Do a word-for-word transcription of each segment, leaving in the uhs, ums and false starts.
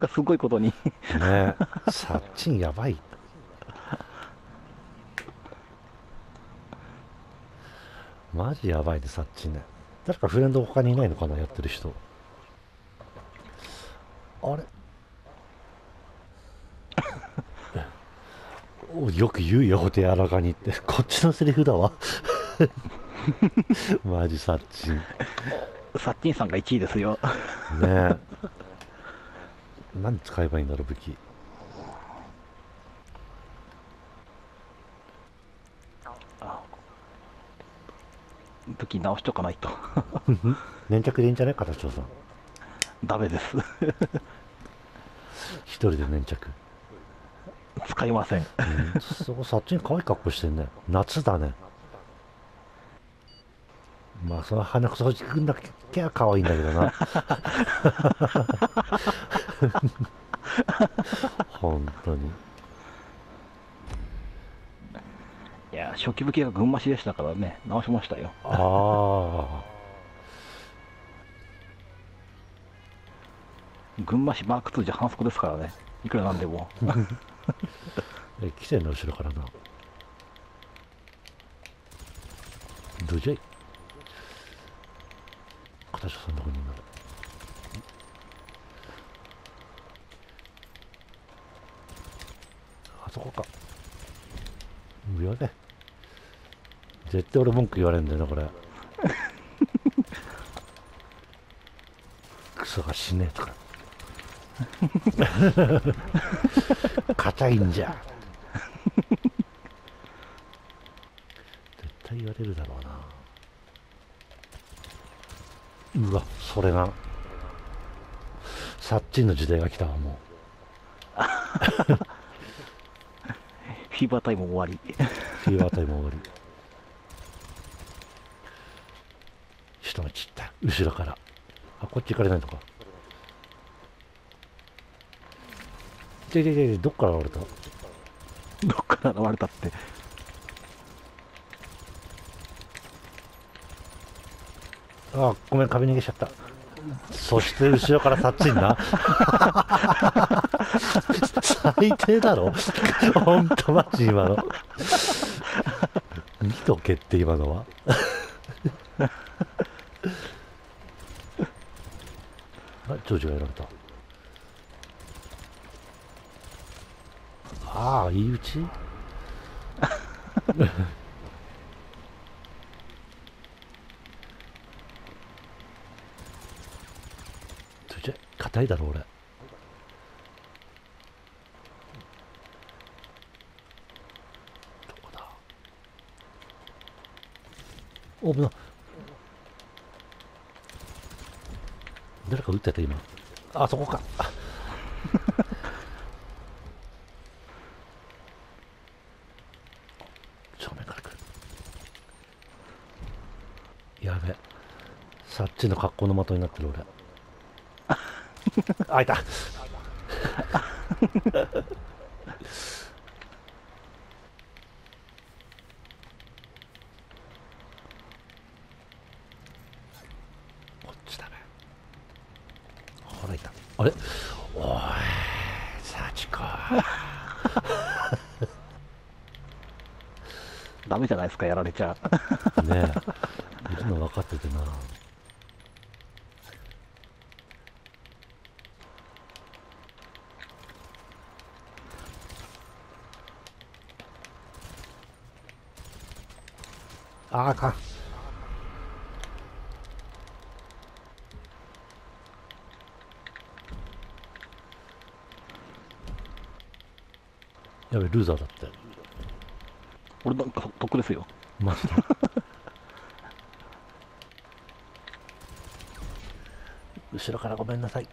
すごいことに。 ね。サッチンやばい。マジやばいね、サッチンね。誰かフレンド他にいないのかな、やってる人。あれ、およく言うよ、お手柔らかにって。こっちのセリフだわ。マジサッチン。 サッチンさんがいちいですよ。 ねえ。何使えばいいんだろう、武器。 武器直しとかないと。 粘着でいいんじゃない形長さん。 ダメです。 一人で粘着。 使いません。 うん、そこサッチン可愛い格好してんね。夏だね。まあその鼻くそほじくんだけは可愛いんだけどな。本当に。 いや、初期武器が群馬市でしたからね、直しましたよ。 あ群馬市マークツーじゃ反則ですからね。いくらなんでも。 あ。え、来てんの後ろからな。どうじゃい。片所さんどこにいるの。あそこか。言わね。絶対俺文句言われるんだよな、これ。クソが死ねえとか。硬いんじゃ。絶対言われるだろうな。うわ、それな。サッチンの時代が来たわ、もフィーバータイム終わり。 う。フィーバータイム終わり。人が散った。後ろから。あ、こっち行かれないのか。でででで、どっから現れた。 どっから現れたって。 あ、ごめん、壁逃げしちゃった。そして後ろからサッチンな。最低だろ。ほんとマジ今の。見とけって今のは。あ、ジョージがやられた。ああ、言い打ち。それじゃ硬いだろ俺。どこだ。お、危な。誰か撃ってた今。あそこか。正面から来る。やべ。さっちの格好の的になってる俺。あ、いた。こっちだね。ほらいた。あれ、おい、幸子。 ダメじゃないですか、やられちゃ。 ねえ、いるの分かっててな。あー、あかん。やべ、ルーザーだって。 俺なんか得ですよ。 マジで。後ろからごめんなさい。い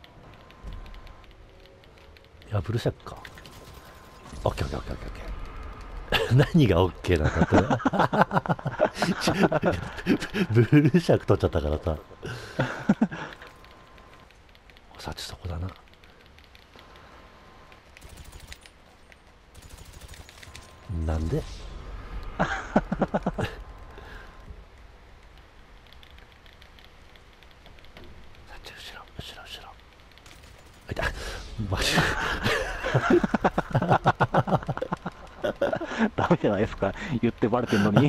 や、ブルシャックか。オッケーオッケーオッケーオッケーオッケー。何がオッケーなんだって。ブルシャック取っちゃったからさ。さちそこだな。なんで。さち後ろ後ろ後ろ。あいた。 ダメじゃないですか。言ってバレてんのに。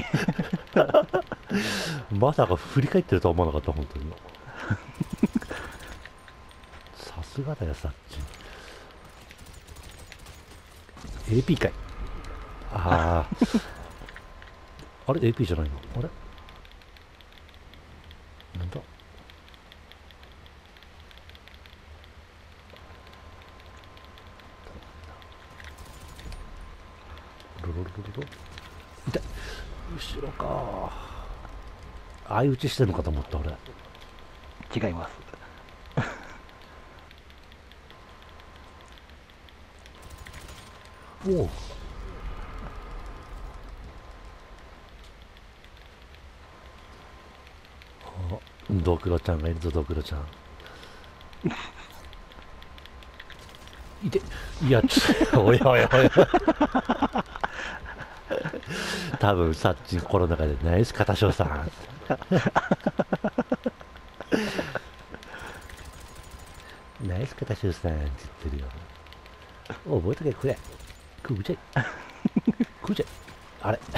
まさか振り返ってるとは思わなかった、本当に。さすがだよ、さっち。エーピー かい。ああ。あれ エーピー じゃないのあれなんだロロロロロ痛い。後ろか。相打ちしてるのかと思った、俺。 違います。 おお。あ、ドクロちゃんがいるぞ、ドクロちゃん。いて、いや、ちょ、おやおやおや。多分、さっちの心の中で、ナイス片翔さん。ナイス片翔さんって言ってるよ。お、覚えとけ、くれ。くぐちゃい。くぐちゃい。あれ。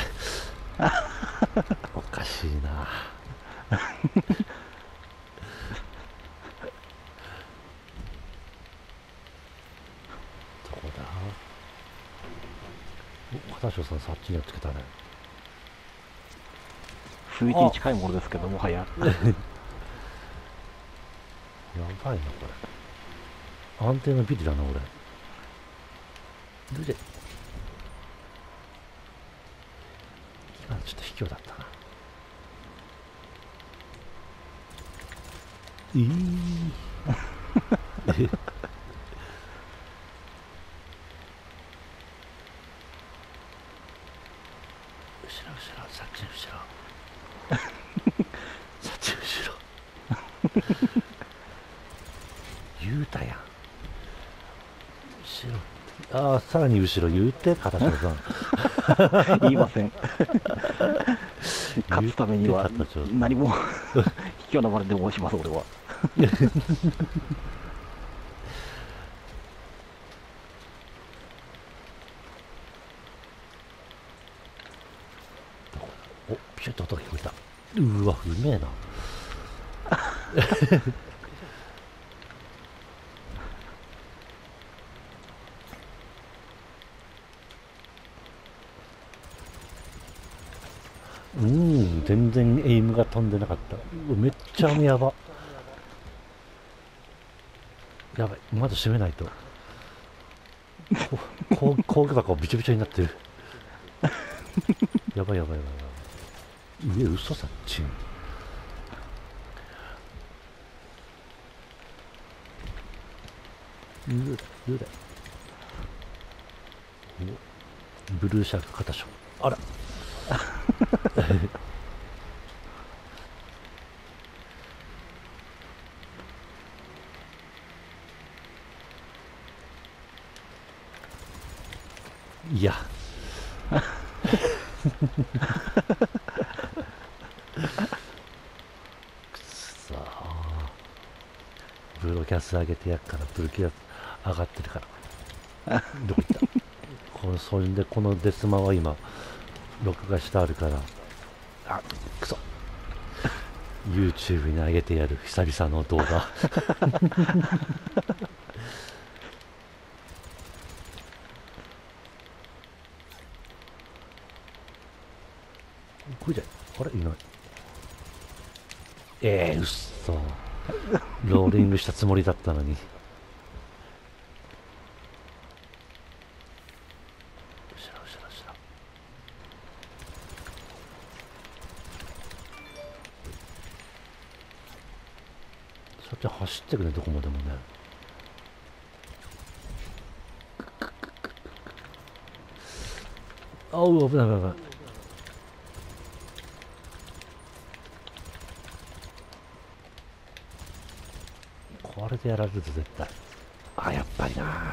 おかしいな。どこだ。お、片翔さん、さっちにやっつけたね。 数一に近いものですけど、もはや。 やばいな、これ。安定のビリだな、俺。どうじゃ。あ、ちょっと卑怯だったな。えー、え後ろ後ろ、さっち後ろ。さっち後ろ。言うたやん。後ろ。ああ、さらに後ろ言うて、片翔さん。 言いません。勝つためには何も卑怯なまででもします、俺は。お、ピシュッと音が聞こえた。うわ、うめえな。うん、全然エイムが飛んでなかった。うわ、めっちゃやば。やばい、まだ閉めないと。こう、工具箱びちょびちょになってる。やばいやばいやばいやばい。上、嘘さっちん。うだ、うだ。お、ブルーシャーク片手。あら。いや。くそー。ブロキャス上げてやっから、ブロキャス上がってるから。どこ行ったこの、それでこのデスマは今、録画してあるから、あ、くそ。YouTube に上げてやる、久々の動画。これじゃ、あれいない。えー、うっそ。ローリングしたつもりだったのに。後ろ後ろ後ろ。そっち走ってくね、どこまでもね。あう、危ない危ない危ない。これでやられると絶対。あ、やっぱりな。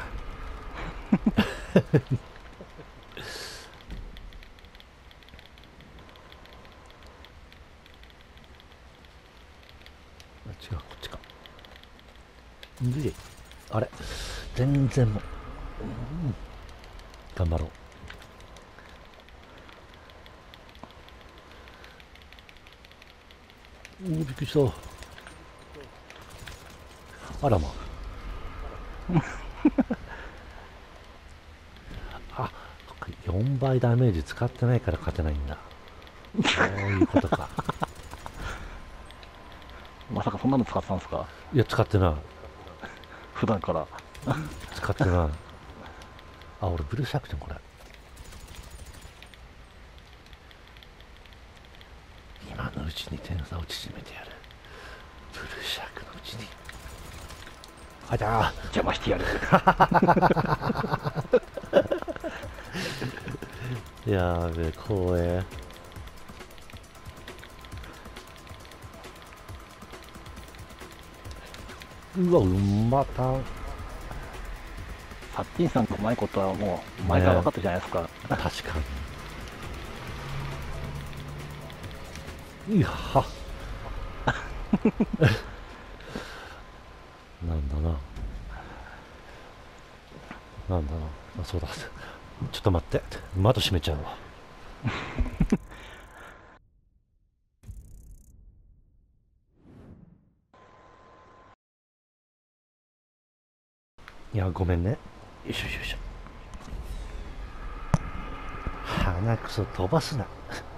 違う、こっちか。で、あれ、全然もう、うん、頑張ろう。 おお、びっくりした。あらま。あ、そっか、よんばいダメージ使ってないから勝てないんだ。そういうことか。 まさかそんなの使ってたんですか？ いや、使ってない。 普段から。 使ってない。あ、俺ブルーシャークじゃん、これ。今のうちに点差を縮めてやる。ブルーシャークのうちに。あ、じゃあ。 邪魔してやる。 やべえ、光栄。うわ、うんまたん。 サッティンさんがうまいことはもう前から分かったじゃないですか。 確かに。いやは。なんだな。なんだな。あ、そうだ。ちょっと待って。窓閉めちゃうわ。いや、ごめんね。よいしょよいしょ。鼻くそ飛ばすな。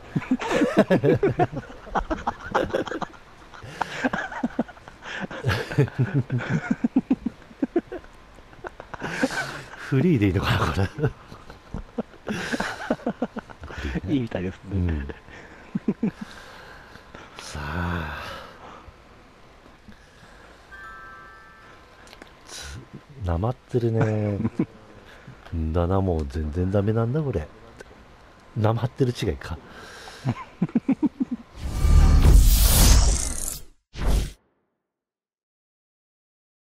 フリーでいいのかな、これ。 いいみたいですね。 うん、さあ、つなまってるね。だな、もう全然ダメなんだこれ。なまってる違いか。